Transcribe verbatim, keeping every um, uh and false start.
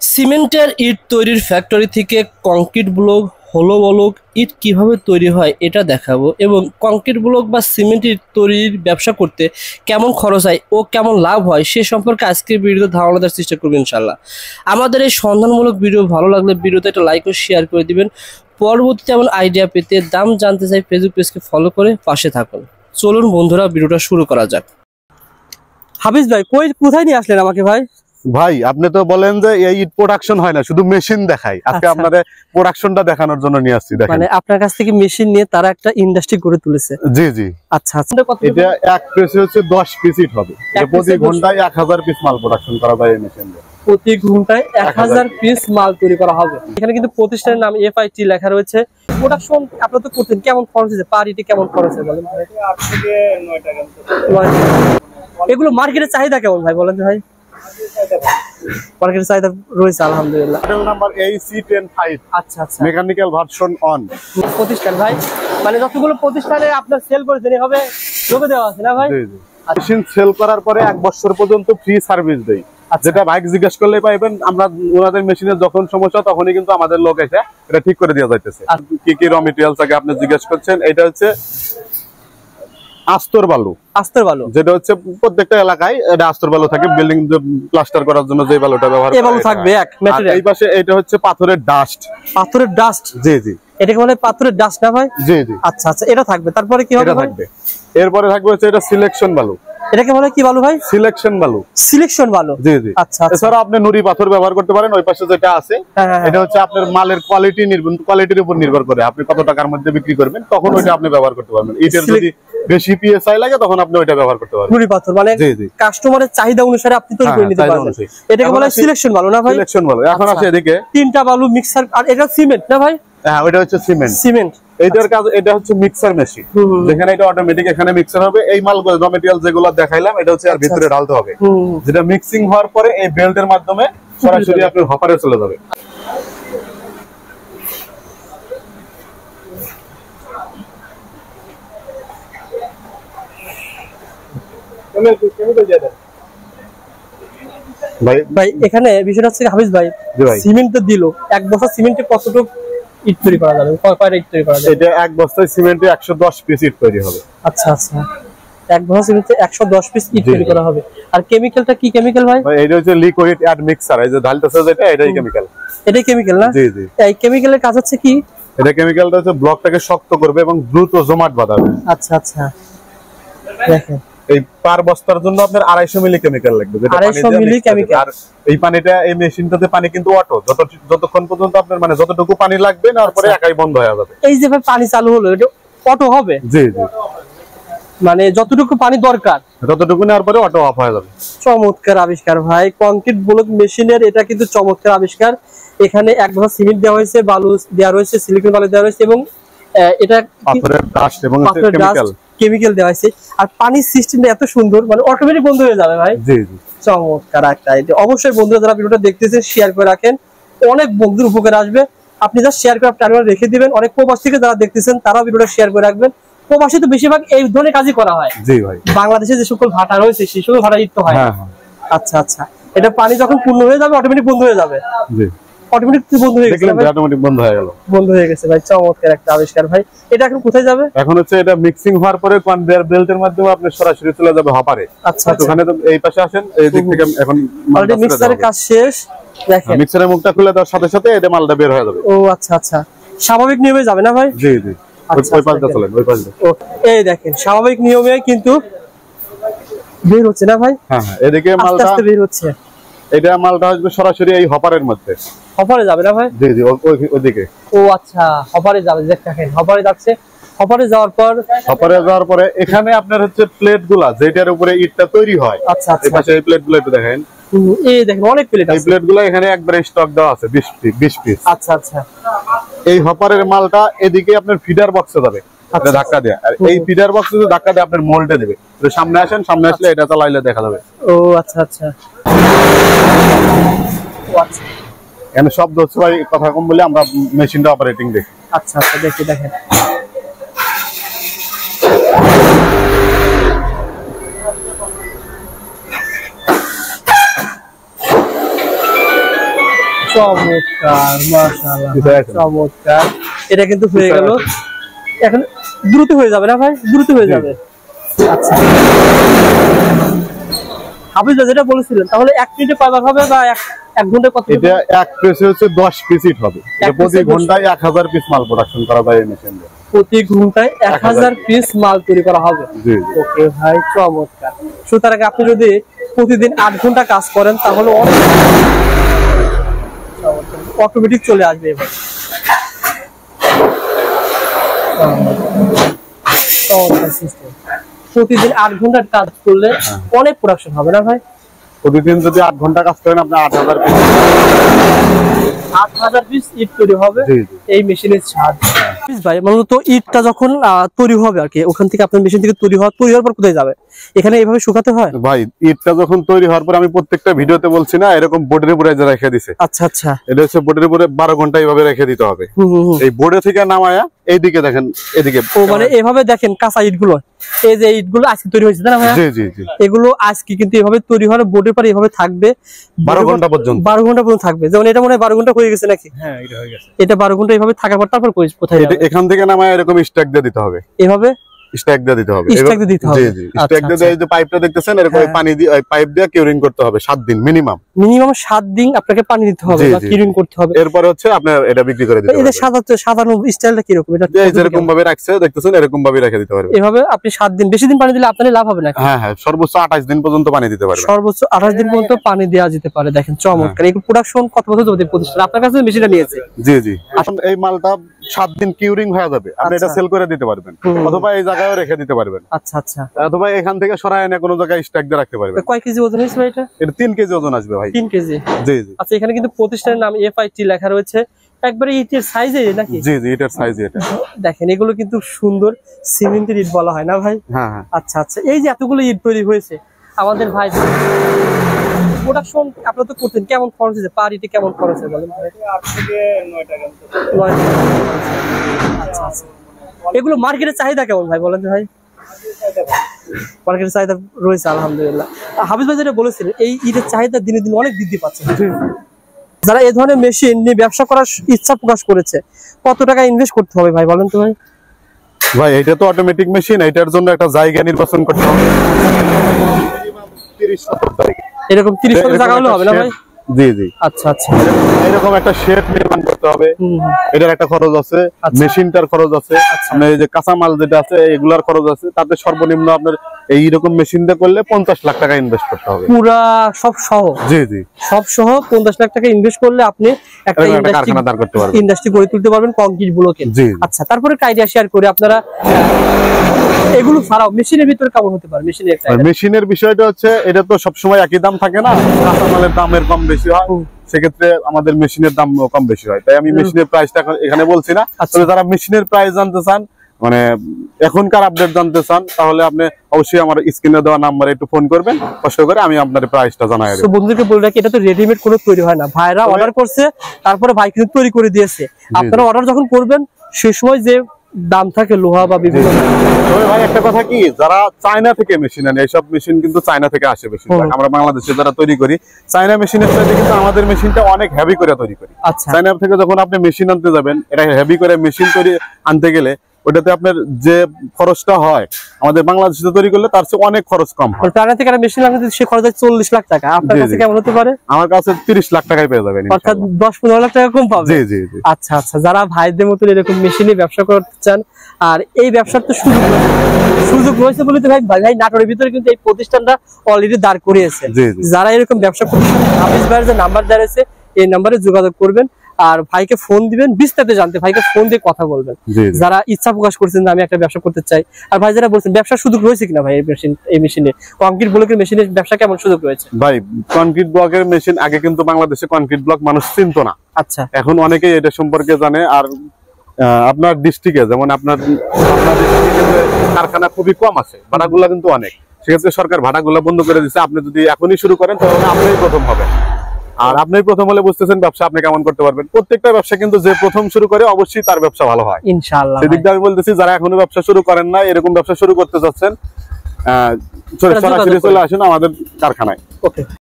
সিমেন্টের ইট তৈরির ফ্যাক্টরি থেকে কংক্রিট ব্লক হলো ব্লক ইট কিভাবে তৈরি হয় এটা দেখাবো এবং কংক্রিট ব্লক বা সিমেন্ট ইট তৈরির ব্যবসা করতে কেমন খরচ হয় ও কেমন লাভ হয় সে সম্পর্কে আজকের ভিডিওতে ধারণা দেওয়ার চেষ্টা করবো ইনশাল্লাহ। আমাদের এই সন্ধানমূলক ভিডিও ভালো লাগলে ভিডিওতে একটা লাইক ও শেয়ার করে দিবেন। পরবর্তীতে এমন আইডিয়া পেতে দাম জানতে চাই ফেসবুক পেজকে ফলো করে পাশে থাকুন। চলুন বন্ধুরা ভিডিওটা শুরু করা যাক। হাফিজ ভাই কই কোথায় নিয়ে আসলেন আমাকে ভাই? ভাই আপনি তো বলেন যে এই ইট প্রোডাকশন হয় না, শুধু মেশিন দেখাই। আজকে আপনাদের প্রোডাকশনটা দেখানোর জন্য নিয়ে আসছি। দেখেন মানে আপনার কাছ থেকে মেশিন নিয়ে তারা একটা ইন্ডাস্ট্রি গড়ে তুলেছে। জি জি আচ্ছা আচ্ছা। এটা এক পিসে হচ্ছে দশ পিস ইট হবে। প্রতি ঘন্টায় এক হাজার পিস মাল প্রোডাকশন করা যায় এই মেশিন দিয়ে। প্রতি ঘন্টায় এক হাজার পিস মাল তৈরি করা হবে। এখানে কিন্তু প্রতিষ্ঠানের নাম এফআইটি লেখা রয়েছে। প্রোডাকশন আপনারা তো করতেন, কেমন খরচ হচ্ছে পার ইটে, কেমন খরচ হয় বলেন? আট থেকে নয় টাকা। এগুলো মার্কেটের চাহিদা কেমন ভাই বলেন ভাই? মার্কেটের চাহিদা রয়েছে আলহামদুলিল্লাহ। Model number A C ten five. আচ্ছা আচ্ছা। Mechanical version on. প্রতিষ্ঠান ভাই মানে যতগুলো প্রতিষ্ঠানে আপনার সেল করে দেনি হবে লোকে দেওয়া আছে না ভাই? জি জি। মেশিন সেল করার পরে এক বছর পর্যন্ত ফ্রি সার্ভিস দেই। যেটা বাইক জিজ্ঞেস করলে পাইবেন। আমরা ওনাদের মেশিনের যখন সমস্যা তখনই কিন্তু আমাদের লোক এসে এটা ঠিক করে দেওয়া যাইতেছে। কি কি র মেটেরিয়ালস আগে আপনি জিজ্ঞেস করছেন, এটা হচ্ছে আস্তর বালু। আস্তর বালু যেটা হচ্ছে প্রত্যেকটা এলাকায় এটা আস্তর বালু থাকে, বিল্ডিং প্লাস্টার করার জন্য যে বালুটা ব্যবহার করা হয় থাকবে এক ম্যাটেরিয়াল। এই পাশে এটা হচ্ছে পাথরের ডাস্ট। পাথরের ডাস্ট? জি জি। এটাকে বলে পাথরের ডাস্ট না ভাই? জি জি। আচ্ছা আচ্ছা। এটা থাকবে, তারপরে কি হবে? থাকবে এরপরে থাকবে হচ্ছে এটা সিলেকশন বালু। এটাকে বলে কি বালু ভাই? সিলেকশন বালু। সিলেকশন বালু। জি জি। আচ্ছা। এছাড়া আপনি নুড়ি পাথর ব্যবহার করতে পারেন। ওই পাশে যেটা আছে এটা হচ্ছে আপনার মালের কোয়ালিটি নির্ভর কোয়ালিটির উপর নির্ভর করে আপনি কত টাকার মধ্যে বিক্রি করবেন তখন ওইটা আপনি ব্যবহার করতে পারবেন। ইটের যদি বেশি পিএসআই লাগে তখন আপনি ওইটা ব্যবহার করতে পারবেন। নুড়ি পাথর মানে কাস্টমারের চাহিদা অনুসারে আপনি তৈরি করে নিতে পারবেন। এটাকে বলে সিলেকশন বালু না ভাই? সিলেকশন বালু। এখন আছে এদিকে তিনটা বালু মিক্সার, আর এটা সিমেন্ট না ভাই? হ্যাঁ ওটা হচ্ছে সিমেন্ট। সিমেন্ট এইটার কাজ, এটা হচ্ছে মিক্সার মেশিন। যেখানে এটা অটোমেটিক এখানে মিক্সার হবে। এই মালগুলো র মেটেরিয়াল যেগুলো দেখাইলাম এটা হচ্ছে আর ভিতরে ঢালতে হবে, যেটা মিক্সিং হওয়ার পরে এই বেল্টের মাধ্যমে সরাসরি আপনার হপারে চলে যাবে। ভাই ভাই এখানে বিষয়টা হচ্ছে হাফিজ ভাই, সিমেন্ট তো দিল, এক বস্তা সিমেন্টে কতটুকু ইট তৈরি করা যাবে? কয়টা ইট তৈরি করা যাবে? এটা এক বস্তায় সিমেন্টে একশো দশ পিস ইট তৈরি হবে। আচ্ছা আচ্ছা। এক বস্তা সিমেন্টে একশো দশ পিস ইট তৈরি করা হবে। আর কেমিক্যালটা কি কেমিক্যাল ভাই? ভাই এটা হচ্ছে লিকুইড অ্যাড মিক্সার। এই যে ঢালতেছে যেটা এটাই কেমিক্যাল। এটাই কেমিক্যাল না? জি জি। এই কেমিক্যালের কাজ হচ্ছে কি? এটা কেমিক্যালটা হচ্ছে ব্লকটাকে শক্ত করবে এবং দ্রুত জমাট বাঁধাবে। আচ্ছা আচ্ছা। দেখেন এই পার বস্তার জন্য আপনার আড়াইশো মিলি কেমিক্যাল লাগবে, যেটা আড়াইশো মিলি কেমিক্যাল। আর এই পানিটা এই মেশিনটাতে পানি কিন্তু অটো, যত যতক্ষণ পর্যন্ত আপনার মানে যতটুকু পানি লাগবে না পরে একাই বন্ধ হয়ে যাবে। এই যে ভাই পানি চালু হলো এটা অটো হবে? জি জি। মানে যতটুকু পানি দরকার ততটুকু নেওয়ার পরে অটো অফ হয়ে যাবে। চমৎকার আবিষ্কার ভাই, কংক্রিট ব্লক মেশিনের এটা কিন্তু চমৎকার আবিষ্কার। এখানে এক বস্তা সিমেন্ট দেওয়া হয়েছে, বালু দেওয়া রয়েছে, সিলিকন বালু দেওয়া রয়েছে এবং এটা পাথরের ডাস্ট এবং কেমিক্যাল কেমিক্যাল দেওয়া হয়েছে। আর পানির সিস্টেমটা এত সুন্দর, মানে অটোমেটিক বন্ধ হয়ে যাবে ভাই। জি জি। চমৎকার একটা আইডিয়া। অবশ্যই বন্ধুরা যারা ভিডিওটা দেখতেছেন শেয়ার করে রাখেন, অনেক বন্ধুর উপকার আসবে। আপনি যা শেয়ার করে টাইমার রেখে দিবেন। অনেক প্রবাসী থেকে যারা দেখতেছেন তারাও ভিডিওটা শেয়ার করে রাখবেন। প্রবাসী তো বেশিরভাগ এই ধরনের কাজই করা হয়। জি ভাই। বাংলাদেশে যে সকল ভাটা রয়েছে সেই সকল ভাটা ইট তো হয়। হ্যাঁ হ্যাঁ। আচ্ছা আচ্ছা। এটা পানি যখন পূর্ণ হয়ে যাবে অটোমেটিক বন্ধ হয়ে যাবে। জি। অটোমেটিক বন্ধ হয়ে গেছে। দেখলেন অটোমেটিক বন্ধ হয়ে গেল। বন্ধ হয়ে গেছে ভাই, চমৎকার একটা আবিষ্কার ভাই। এটা এখন কোথায় যাবে? এখন হচ্ছে এটা মিক্সিং হওয়ার পরে কনভেয়ার বেল্টের মাধ্যমে আপনি সরাসরি চলে যাবে হপারে। আচ্ছা আচ্ছা। ওখানে তো এই পাশে আসেন, এই দিক থেকে এখন অলরেডি মিক্সারের কাজ শেষ। দেখেন মিক্সারের মুখটা খুলে দেওয়ার সাথে সাথে এটা মালটা বের হয়ে যাবে। ও আচ্ছা আচ্ছা। স্বাভাবিক নিয়মে যাবে না ভাই? জি জি। ওই পাশে চলেন, ওই পাশে। ও এই দেখেন স্বাভাবিক নিয়মে কিন্তু বের হচ্ছে না ভাই? হ্যাঁ হ্যাঁ। এদিকে মালটা আস্তে বের হচ্ছে। এটা মালটা আসবে সরাসরি এই হপারের মধ্যে। হপারে যাবে না ভাই? জি জি ওইদিকে। ও আচ্ছা, হপারে যাবে। দেখেন হপারে যাচ্ছে। হপারে যাওয়ার পর হপারে যাওয়ার পরে এখানে আপনার হচ্ছে প্লেটগুলা যেটার উপরে ইটটা তৈরি হয়। আচ্ছা আচ্ছা। এই পাশে এই প্লেটগুলো একটু দেখেন। এই দেখেন অনেক প্লেট আছে। এই প্লেটগুলো এখানে একবারে স্টক দেওয়া আছে বিশ পিস। আচ্ছা আচ্ছা। এই হপারের মালটা এদিকে আপনার ফিডার বক্সে যাবে। আচ্ছা ধাক্কা দেয়া। আর এই ফিডার বক্সে যদি ধাক্কা দেয় আপনার মোল্ডে দেবে। তো সামনে আসেন, সামনে আসলে এটা চালাইলে দেখা যাবে। ও আচ্ছা আচ্ছা। আচ্ছা। এখানে শব্দ হচ্ছে ভাই, কথা কম বলে আমরা মেশিনটা অপারেটিং দেখি। আচ্ছা আচ্ছা দেখি দেখেন। চমৎকার, মাশাআল্লাহ, চমৎকার। এটা কিন্তু হয়ে গেল, এখন দ্রুত হয়ে যাবে না ভাই? দ্রুত হয়ে যাবে। আচ্ছা হাফিজ ভাই যেটা বলেছিলেন, তাহলে এক মিনিটে কয়বার হবে বা এক এক ঘন্টায় কত? এটা এক পেসে হচ্ছে দশ পিস ইট হবে। প্রতি ঘন্টায় এক হাজার পিস মাল প্রোডাকশন করা যায় এই মেশিন দিয়ে। প্রতি ঘন্টায় এক হাজার পিস মাল তৈরি করা হবে। জি ওকে ভাই, চমৎকার। সুতরাং আপনি যদি প্রতিদিন আট ঘন্টা কাজ করেন তাহলে অটোমেটিক চলে আসবে এবার। প্রতিদিন আট ঘন্টার কাজ করলে অনেক প্রোডাকশন হবে না ভাই? প্রতিদিন যদি আট ঘন্টা কাজ করেন আপনার আট হাজার পিস আট হাজার পিস ইট তৈরি হবে এই মেশিনের সাহায্যে। ভাই মূলত ইটটা যখন তৈরি হবে আর কি, ওখান থেকে আপনার মেশিন থেকে তৈরি হওয়া তৈরি হওয়ার পর কোথায় যাবে? এখানে এইভাবে শুকাতে হয়? ভাই ইটটা যখন তৈরি হওয়ার পর আমি প্রত্যেকটা ভিডিওতে বলছি না, এরকম বোর্ডের উপরে রেখে দিছে। আচ্ছা আচ্ছা, এটা হচ্ছে বোর্ডের উপরে বারো ঘন্টা এইভাবে রেখে দিতে হবে। এই বোর্ডে থেকে নামায়া এইদিকে দেখেন, এদিকে ও মানে এভাবে দেখেন কাঁচা ইটগুলো, এই যে ইটগুলো আজকে তৈরি হয়েছে তাই না ভাই? জি জি জি, এগুলো আজকে কিন্তু এভাবে তৈরি হওয়ার বোর্ডের পরে এভাবে থাকবে বারো ঘন্টা পর্যন্ত। বারো ঘন্টা পর্যন্ত থাকবে। যেমন এটা মনে হয় বারো ঘন্টা হয়ে গেছে নাকি? হ্যাঁ এটা হয়ে গেছে। এটা বারো ঘন্টা এভাবে থাকার পর তারপর কোথায় যাবে? এখান থেকে নামায়া এরকম স্ট্যাক দিয়ে দিতে হবে। এভাবে স্ট্যাক দিয়ে দিতে হবে। স্ট্যাক দিয়ে দিতে হবে। জি জি, স্ট্যাক দিয়ে এই যে পাইপটা দেখতেছেন এরকম পানি দিয়ে পাইপ দিয়ে কিউরিং করতে হবে সাত দিন মিনিমাম। মিনিমাম সাত দিন আপনাকে পানি দিতে হবে বা কিউরিং করতে হবে। এরপর হচ্ছে আপনি এটা বিক্রি করে দিতে হবে। এই সাধারণত সাধারণ স্টাইলটা কি রকম? এটা যেরকম ভাবে রাখছে দেখতেছেন এরকম ভাবে রেখে দিতে পারবেন। এভাবে আপনি সাত দিন, বেশি দিন পানি দিলে আপনার লাভ হবে না? হ্যাঁ হ্যাঁ, সর্বোচ্চ আঠাশ দিন পর্যন্ত পানি দিতে পারবেন। সর্বোচ্চ আঠাশ দিন পর্যন্ত পানি দেওয়া যেতে পারে। দেখেন চমৎকার। এই প্রোডাকশন কত বছর ধরে প্রতিষ্ঠান আপনার কাছে মেশিনটা নিয়েছে? জি জি, এখন এই মালটা সাত দিন কিউরিং হয়ে যাবে, আপনি এটা সেল করে দিতে পারবেন অথবা এই জায়গায়ও রেখে দিতে পারবেন। আচ্ছা আচ্ছা, অথবা এখান থেকে সরায় এনে কোনো জায়গায় স্ট্যাক দিয়ে রাখতে পারবেন। কয় কেজি ওজন হয়েছে এটা? এটা তিন কেজি ওজন আসবে ভাই। তিন কেজি? জি জি। আচ্ছা, এখানে কিন্তু প্রতিষ্ঠানের নাম এফআইটি লেখা রয়েছে, একবারে ইটের সাইজে নাকি? জি জি, এটার সাইজ এটা। দেখেন এগুলো কিন্তু সুন্দর সিমেন্টের ইট বলা হয় না ভাই? হ্যাঁ হ্যাঁ। আচ্ছা আচ্ছা, এই যে এতগুলো ইট তৈরি হয়েছে আমাদের ভাই, প্রোডাকশন আপনারা তো করতেন, কেমন খরচ হয়েছে পার ইটে? কেমন খরচ হয় বলেন? আট থেকে নয় টাকা। আচ্ছা আচ্ছা, এগুলো মার্কেটের চাহিদা কেমন ভাই বলেন ভাই? মার্কেটের চাহিদা রয়েছে আলহামদুলিল্লাহ। হাফিজ ভাই যেটা বলেছিলেন, এই ইটের চাহিদা দিনে দিনে অনেক বৃদ্ধি পাচ্ছে। যারা এই ধরনের মেশিন নিয়ে ব্যবসা করার ইচ্ছা প্রকাশ করেছে, কত টাকা ইনভেস্ট করতে হবে ভাই বলেন তো ভাই? ভাই এটা তো অটোমেটিক মেশিন, এটার জন্য একটা জায়গা নির্বাচন করতে হবে। এরকম তিরিশ টাকা হলে হবে না ভাই? জি জি। আচ্ছা আচ্ছা, এরকম একটা শেড নির্মাণ করতে হবে, এটার একটা খরচ আছে, মেশিনটার খরচ আছে, আপনার এই যে কাঁচা মাল যেটা আছে এগুলার খরচ আছে, তাতে সর্বনিম্ন আপনার এইরকম মেশিন দিয়ে করলে পঞ্চাশ লাখ টাকা ইনভেস্ট করতে হবে পুরা সব সহ। জি জি, সব সহ পঞ্চাশ লাখ টাকা ইনভেস্ট করলে আপনি একটা কারখানা দাঁড় করতে পারবেন, ইন্ডাস্ট্রি গড়ে তুলতে পারবেন কংক্রিট ব্লকে। আচ্ছা, তারপরে একটা আইডিয়া শেয়ার করে আপনারা এগুলো ছাড়াও মেশিনের ভিতরে কেমন হতে পারে? মেশিনের একটা মেশিনের বিষয়টা হচ্ছে এটা তো সবসময় একই দাম থাকে না, কাঁচামালের দামের কম বেশি হয়, সেক্ষেত্রে আমাদের মেশিনের দাম কম বেশি হয়, তাই আমি মেশিনের প্রাইসটা এখানে বলছি না। তবে যারা মেশিনের প্রাইস জানতে চান, মানে এখনকার আপডেট জানতে চান, তাহলে আপনি অবশ্যই আমার স্ক্রিনে দেওয়া নাম্বারে একটু ফোন করবেন, কষ্ট করে আমি আপনার প্রাইসটা জানাই দেব। বন্ধুদেরকে বলে রাখি, এটা তো রেডিমেড কোনো তৈরি হয় না, ভাইরা অর্ডার করছে, তারপরে ভাই কিন্তু তৈরি করে দিয়েছে। আপনারা অর্ডার যখন করবেন সেই সময় যে দাম থাকে লোহা বা বিভিন্ন, তবে ভাই একটা কথা কি, যারা চায়না থেকে মেশিন আনে, এইসব মেশিন কিন্তু চায়না থেকে আসে বেশি, আমরা বাংলাদেশে যারা তৈরি করি চায়না মেশিনের চাইতে কিন্তু আমাদের মেশিনটা অনেক হেভি করে তৈরি করি। আচ্ছা, চায়না থেকে যখন আপনি মেশিন আনতে যাবেন, এটা হেভি করে মেশিন তৈরি আনতে গেলে ওটাতে আপনার যে খরচটা হয় আমাদের বাংলাদেশে তৈরি করলে তার চেয়ে অনেক খরচ কম হয়। চায়না থেকে একটা মেশিন আনতে সে খরচ হয় চল্লিশ লাখ টাকা, আপনার কাছে কেমন হতে পারে? আমার কাছে তিরিশ লাখ টাকায় পেয়ে যাবেন, অর্থাৎ দশ পনেরো লাখ টাকা কম পাবে। জি জি জি। আচ্ছা আচ্ছা, যারা ভাইদের মতো এরকম মেশিনে ব্যবসা করতে চান, আর এই ব্যবসার তো সুযোগ সুযোগ রয়েছে বলে তো ভাই ভাই নাটোরের ভিতরে কিন্তু এই প্রতিষ্ঠানটা অলরেডি দাঁড় করিয়েছে। যারা এরকম ব্যবসা করতে চান, হাফিজ ভাইয়ের যে নাম্বার দেওয়া রয়েছে এই নাম্বারে যোগাযোগ করবেন, আর ভাইকে ফোন দিবেন, বিস্তারিত জানতে ভাইকে ফোন দিয়ে কথা বলবেন। যারা ইচ্ছা প্রকাশ করছেন যে আমি একটা ব্যবসা করতে চাই, আর ভাই যারা বলছেন ব্যবসার সুযোগ রয়েছে কিনা ভাই এই মেশিন, এই মেশিনে কংক্রিট ব্লকের মেশিনের ব্যবসা কেমন সুযোগ রয়েছে? ভাই কংক্রিট ব্লকের মেশিন আগে কিন্তু বাংলাদেশে কংক্রিট ব্লক মানুষ চিনত না। আচ্ছা, এখন অনেকেই এটা সম্পর্কে জানে। আর আপনার ডিস্ট্রিক্টে যেমন আপনার কারখানা খুবই কম আছে, ভাড়াগুলা কিন্তু অনেক, সেক্ষেত্রে সরকার ভাড়াগুলা বন্ধ করে দিচ্ছে। আপনি যদি এখনই শুরু করেন তাহলে আপনিই প্রথম হবেন, আর আপনি প্রথম হলে বুঝতেছেন ব্যবসা আপনি কেমন করতে পারবেন। প্রত্যেকটা ব্যবসা কিন্তু যে প্রথম শুরু করে অবশ্যই তার ব্যবসা ভালো হয় ইনশাআল্লাহ। সেদিক দিয়ে আমি বলতেছি, যারা এখনো ব্যবসা শুরু করেন না, এরকম ব্যবসা শুরু করতে চাচ্ছেন, আহ সরাসরি চলে আসুন আমাদের কারখানায়। ওকে।